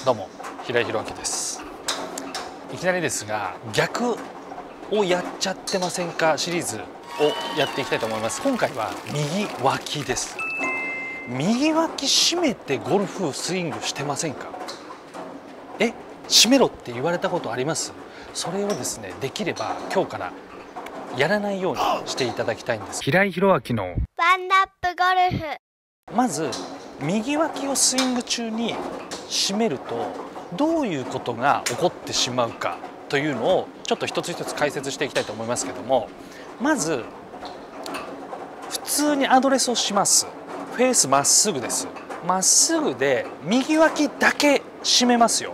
どうも平井宏明です。いきなりですが、逆をやっちゃってませんかシリーズをやっていきたいと思います。今回は右脇です。右脇締めてゴルフスイングしてませんか？締めろって言われたことあります？それをですね、できれば今日からやらないようにしていただきたいんです。平井宏明のワンナップゴルフ。 まず右脇をスイング中に締めるとどういうことが起こってしまうかというのをちょっと一つ一つ解説していきたいと思いますけども、まず普通にアドレスをします。フェースまっすぐです。まっすぐで右脇だけ締めますよ。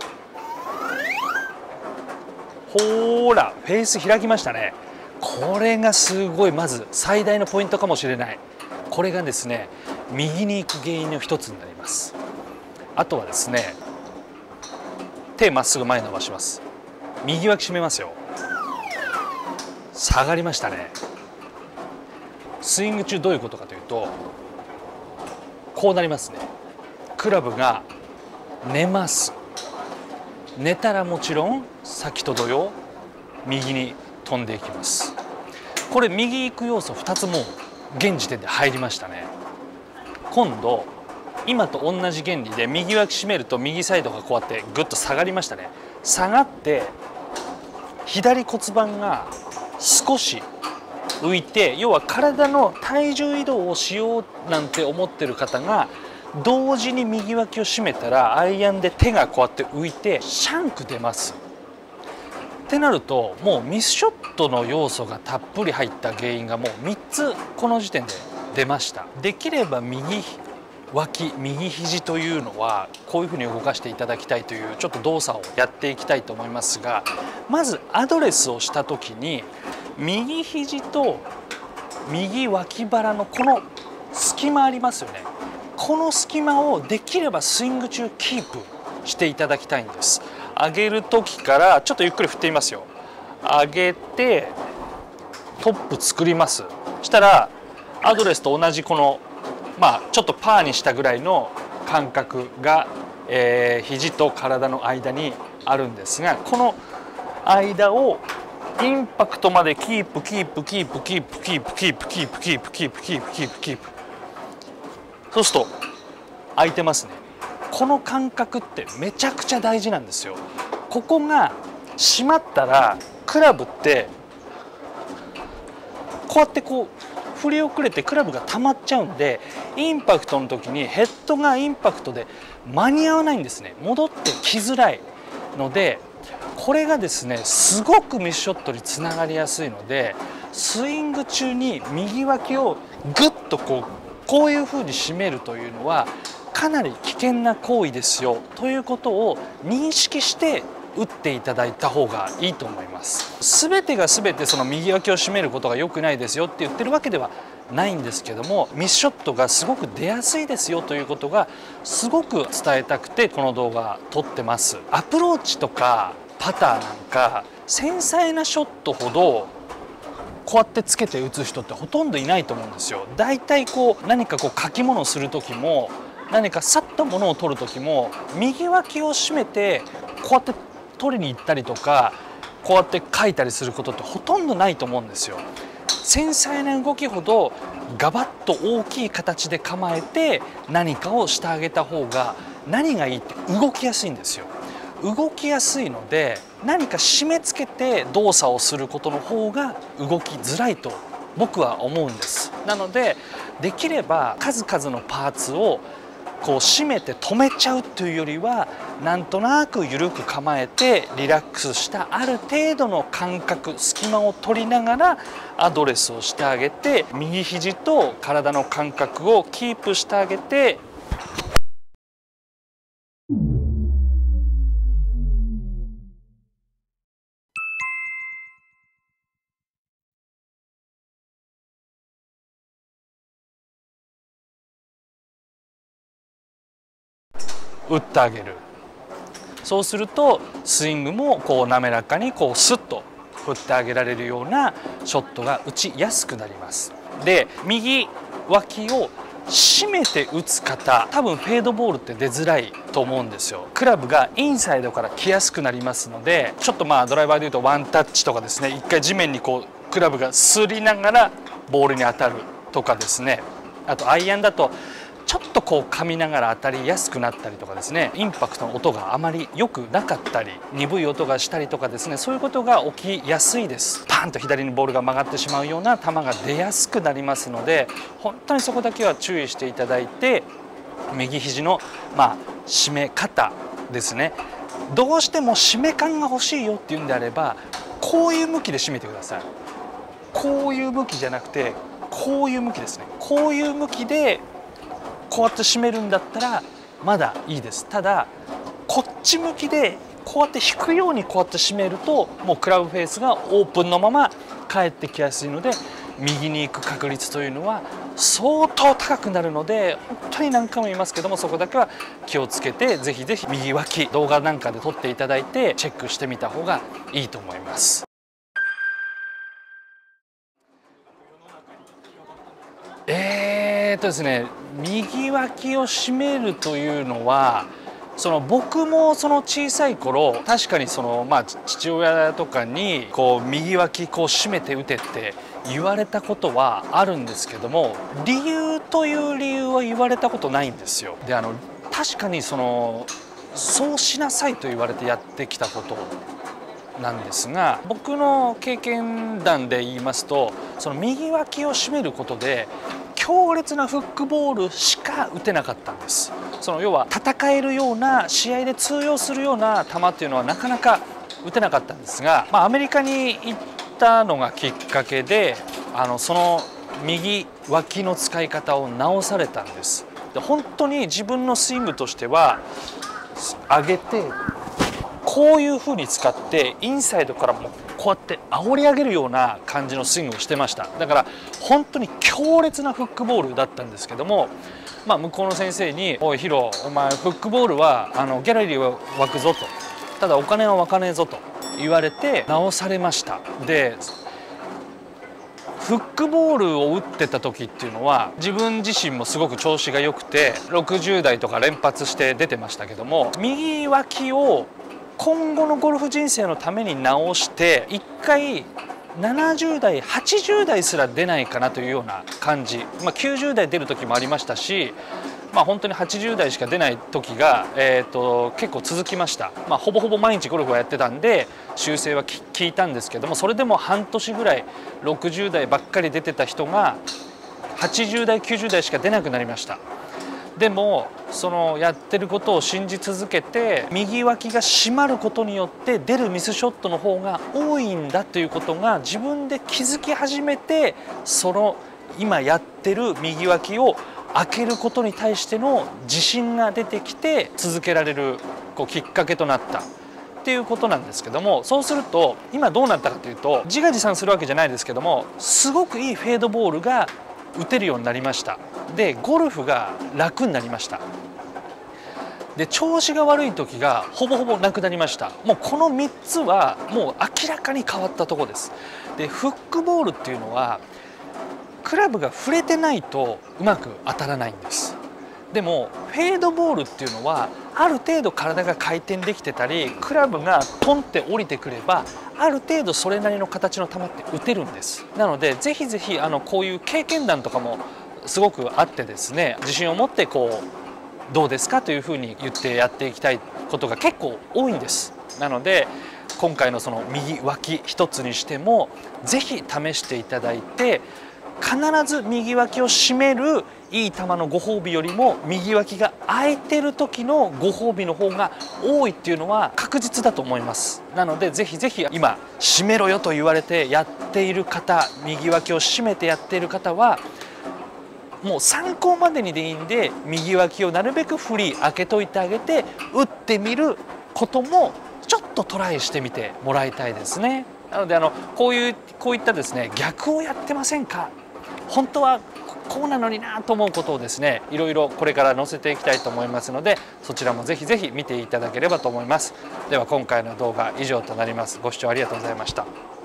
ほーら、フェース開きましたね。これがすごい、まず最大のポイントかもしれない。これがですね、右に行く原因の一つになります。あとはですね、手まっすぐ前に伸ばします。右脇締めますよ。下がりましたね。スイング中どういうことかというと、こうなりますね。クラブが寝ます。寝たらもちろん先と同様右に飛んでいきます。これ右行く要素2つもう現時点で入りましたね。今度今と同じ原理で右脇締めると右サイドがこうやってグッと下がりましたね。下がって左骨盤が少し浮いて、要は体の体重移動をしようなんて思ってる方が同時に右脇を締めたらアイアンで手がこうやって浮いてシャンク出ます。ってなるともうミスショットの要素がたっぷり入った原因がもう3つこの時点で出ました。できれば右脇右肘というのはこういうふうに動かしていただきたいというちょっと動作をやっていきたいと思いますが、まずアドレスをした時に右肘と右脇腹のこの隙間ありますよね。この隙間をできればスイング中キープしていただきたいんです。上げる時からちょっとゆっくり振ってみますよ。上げてトップ作ります。したらアドレスと同じこのちょっとパーにしたぐらいの感覚が、肘と体の間にあるんですが、この間をインパクトまでキープキープキープキープキープキープキープキープキープキープキープキープ、そうすると空いてますね。この感覚ってめちゃくちゃ大事なんですよ。ここが締まったらクラブってこうやってこう振り遅れてクラブが溜まっちゃうんで、インパクトの時にヘッドがインパクトで間に合わないんですね。戻ってきづらいので、これがですねすごくミスショットにつながりやすいので、スイング中に右脇をグッとこういうふうに締めるというのはかなり危険な行為ですよということを認識して打っていただいた方がいいと思います。全てが全てその右脇を締めることが良くないですよって言ってるわけではないんですけども、ミスショットがすごく出やすいですよということがすごく伝えたくてこの動画撮ってます。アプローチとかパターなんか繊細なショットほどこうやってつけて打つ人ってほとんどいないと思うんですよ。だいたい何か書き物をする時も何かさっと物を取る時も右脇を締めてこうやって取りに行ったりとかこうやって書いたりすることってほとんどないと思うんですよ。繊細な動きほどガバッと大きい形で構えて何かをしてあげた方が何がいいって動きやすいんですよ。動きやすいので何か締め付けて動作をすることの方が動きづらいと僕は思うんです。なのでできれば数々のパーツを締めて止めちゃうというよりはなんとなく緩く構えてリラックスしたある程度の感覚隙間を取りながらアドレスをしてあげて右肘と体の感覚をキープしてあげて打ってあげる。そうするとスイングも滑らかにスッと振ってあげられるようなショットが打ちやすくなります。で右脇を締めて打つ方、多分フェードボールって出づらいと思うんですよ。クラブがインサイドから来やすくなりますので、ちょっとドライバーでいうとワンタッチとかですね、一回地面にクラブが擦りながらボールに当たるとかですね、あとアイアンだとちょっと噛みながら当たりやすくなったりとかですね、インパクトの音があまり良くなかったり、鈍い音がしたりとかですね、そういうことが起きやすいです。パンと左にボールが曲がってしまうような球が出やすくなりますので、本当にそこだけは注意していただいて、右肘の締め方ですね、どうしても締め感が欲しいよっていうんであれば、こういう向きで締めてください。こういう向きじゃなくてこういう向きですね。こういう向きでこうやって締めるんだったらまだいいです。ただこっち向きでこうやって引くようにこうやって締めると、もうクラブフェースがオープンのまま返ってきやすいので、右に行く確率というのは相当高くなるので、本当に何回も言いますけども、そこだけは気をつけて、ぜひぜひ右脇動画なんかで撮っていただいてチェックしてみた方がいいと思います。ですね、右脇を締めるというのは、僕も小さい頃、確かに父親とかに右脇締めて打てって言われたことはあるんですけども、理由は言われたことないんですよ。で確かにそうしなさいと言われてやってきたことなんですが、僕の経験談で言いますと、右脇を締めることで強烈なフックボールしか打てなかったんです。要は戦えるような、試合で通用するような球っていうのはなかなか打てなかったんですが、アメリカに行ったのがきっかけで、その右脇の使い方を直されたんです。で本当に自分のスイングとしては上げてこういう風に使ってインサイドからもこうやって煽り上げるような感じのスイングをしてました。だから本当に強烈なフックボールだったんですけども、向こうの先生に「おいヒロ、お前フックボールはギャラリーは湧くぞ」と「ただお金は湧かねえぞ」と言われて直されました。でフックボールを打ってた時っていうのは、自分自身もすごく調子が良くて60代とか連発して出てましたけども、右脇を今後のゴルフ人生のために直して1回70代80代すら出ないかなというような感じ、90代出る時もありましたし、本当に80代しか出ない時が、結構続きました。ほぼほぼ毎日ゴルフをやってたんで修正は効いたんですけども、それでも半年ぐらい60代ばっかり出てた人が80代90代しか出なくなりました。でもやってることを信じ続けて、右脇が締まることによって出るミスショットの方が多いんだということが自分で気づき始めて、今やってる右脇を開けることに対しての自信が出てきて続けられるきっかけとなったっていうことなんですけども、そうすると今どうなったかというと、自画自賛するわけじゃないですけども、すごくいいフェードボールが打てるようになりました。でゴルフが楽になりました。で調子が悪い時がほぼほぼなくなりました。もうこの3つはもう明らかに変わったところです。でフックボールっていうのはクラブが触れてないとうまく当たらないんです。でもフェードボールっていうのはある程度体が回転できてたり、クラブがポンって降りてくればある程度それなりの形の球って打てるんです。なのでぜひぜひこういう経験談とかもすごくあってですね、自信を持ってどうですかというふうに言ってやっていきたいことが結構多いんです。なので今回の右脇一つにしてもぜひ試していただいて、必ず右脇を締めるいい球のご褒美よりも右脇が空いてる時のご褒美の方が多いっていうのは確実だと思います。なのでぜひぜひ今締めろよと言われてやっている方、右脇を締めてやっている方はもう参考までにでいいんで、右脇をなるべく振り開けといてあげて打ってみることもちょっとトライしてみてもらいたいですね。なのでこういったですね、逆をやってませんか、本当はこうなのになと思うことをですね、いろいろこれから載せていきたいと思いますので、そちらもぜひぜひ見ていただければと思います。では今回の動画以上となります。ご視聴ありがとうございました。